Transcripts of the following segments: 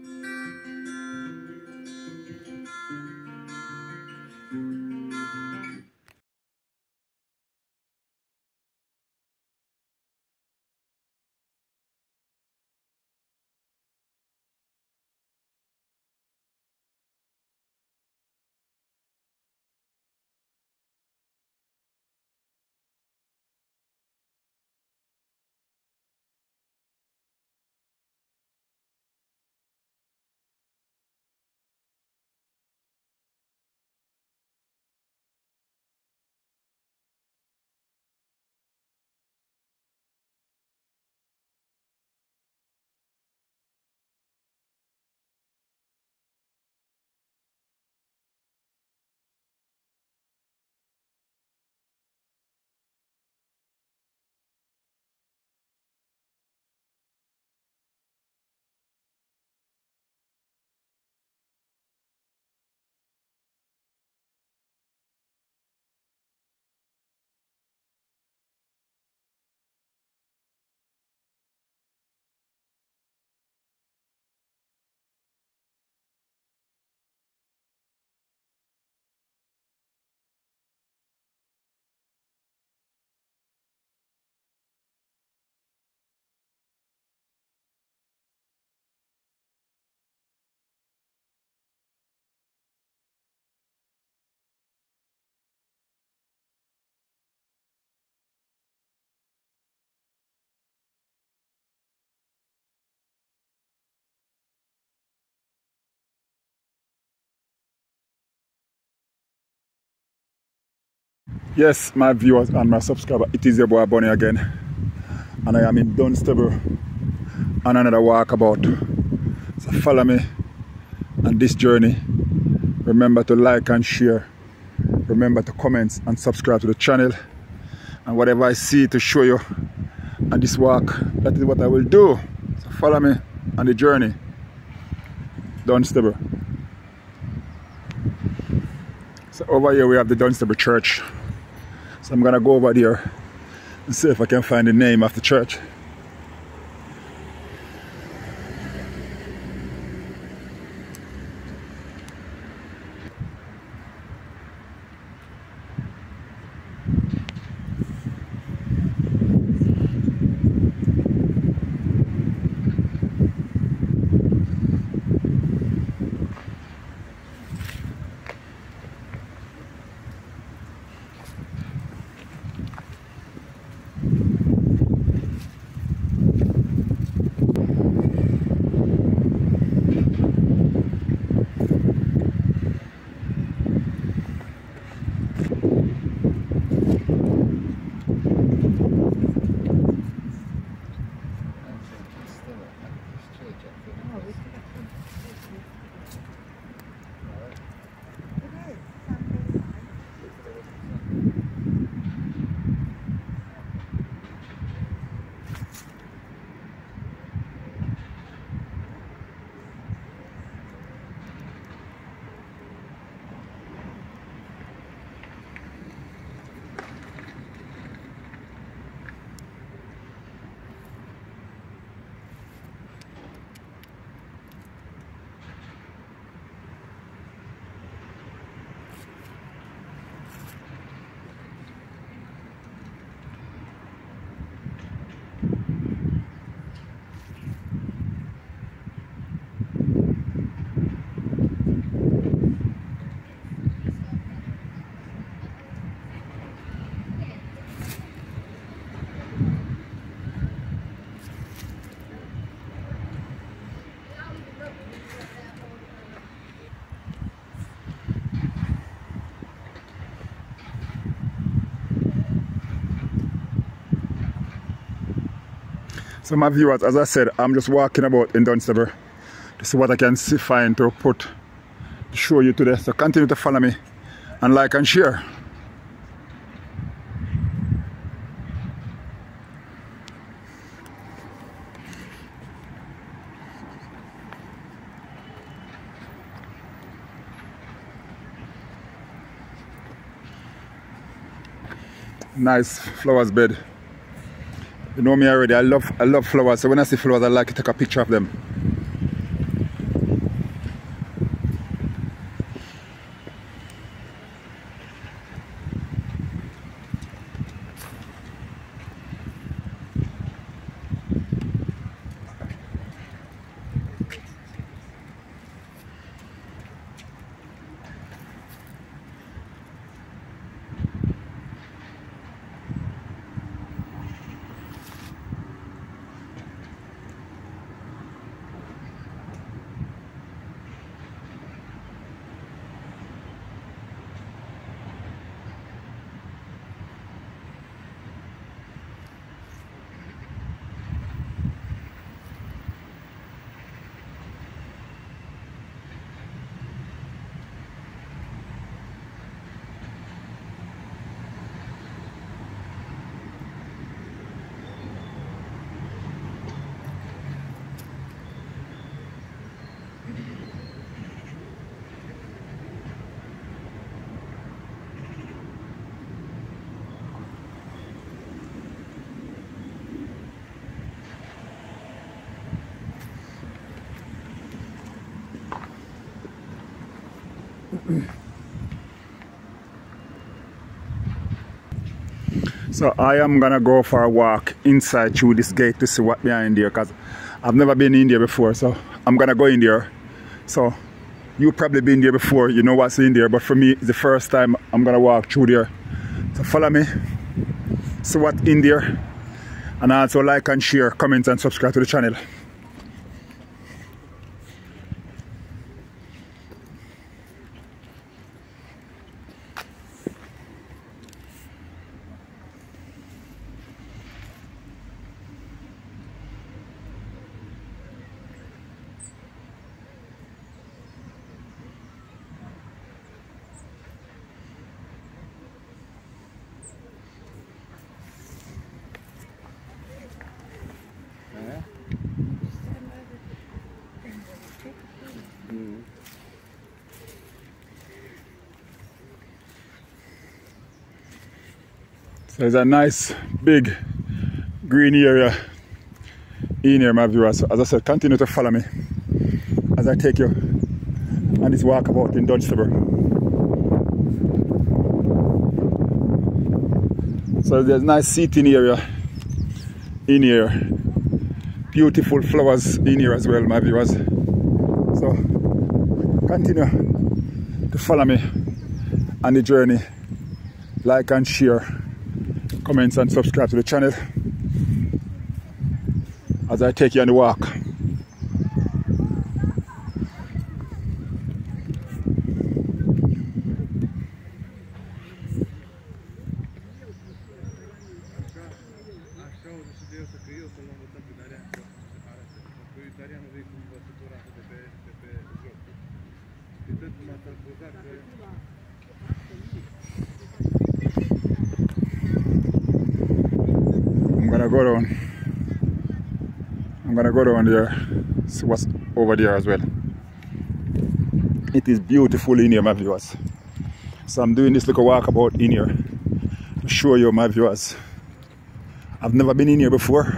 Yes, my viewers and my subscribers, it is your boy Bunny again, and I am in Dunstable on another walkabout. So follow me on this journey. Remember to like and share. Remember to comment and subscribe to the channel. And whatever I see to show you on this walk, that is what I will do. So follow me on the journey. Dunstable. So over here we have the Dunstable Church. So I'm gonna go over there and see if I can find the name of the church. So my viewers, as I said, I'm just walking about in Dunstable to see what I can find to show you today. So continue to follow me and like and share. Nice flowers bed. You know me already, I love flowers, so when I see flowers I like to take a picture of them. So I am gonna go for a walk inside through this gate to see what's behind there, because I've never been in there before, so I'm gonna go in there. So you've probably been there before, you know what's in there, but for me it's the first time I'm gonna walk through there. So follow me, see what's in there, and also like and share, comment and subscribe to the channel. So there's a nice big green area in here, my viewers. So as I said, continue to follow me as I take you on this walkabout in Dunstable. So there's a nice seating area in here. Beautiful flowers in here as well, my viewers. So continue to follow me on the journey. Like and share, comments and subscribe to the channel as I take you on the walk. I'm gonna go down there, see what's over there as well. It is beautiful in here, my viewers. So I'm doing this little walkabout in here to show you, my viewers. I've never been in here before.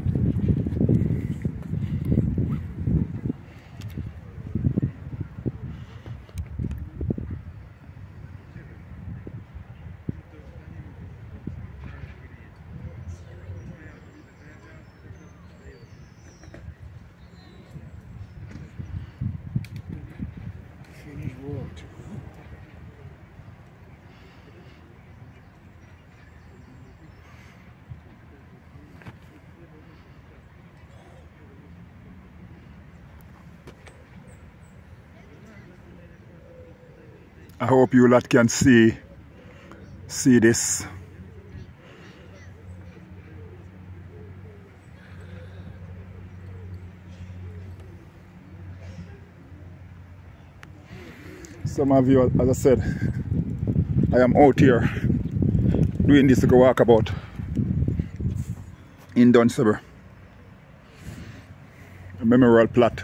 I hope you lot can see this. So my viewers, as I said, I am out here doing this little walkabout in Dunstable, a memorial plot.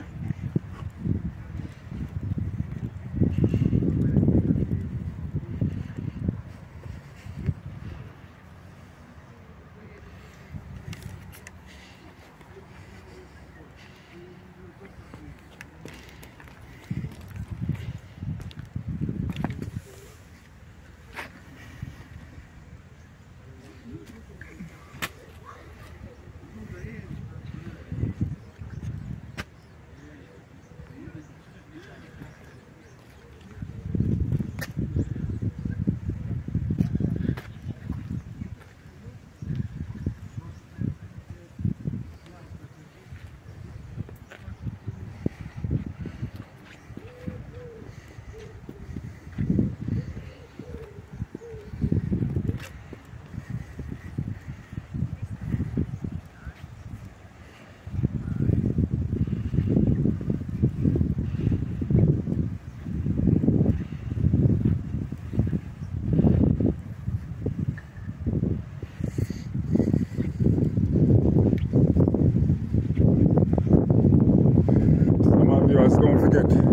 Don't forget to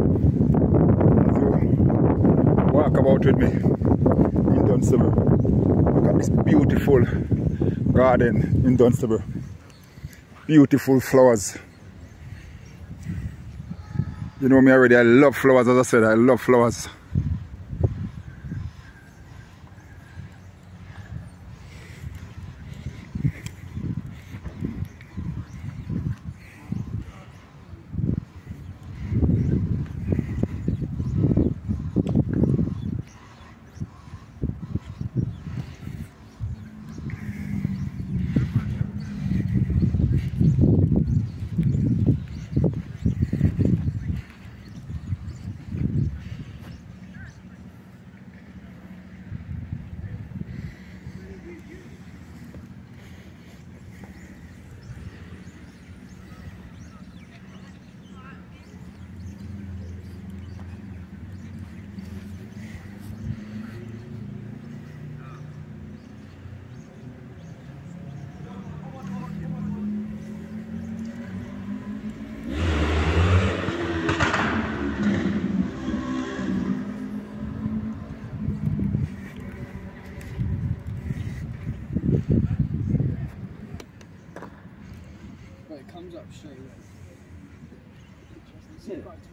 walk about with me in Dunstable. Look at this beautiful garden in Dunstable. Beautiful flowers. You know me already, I love flowers. As I said, I love flowers. But it comes up straight away. Yeah.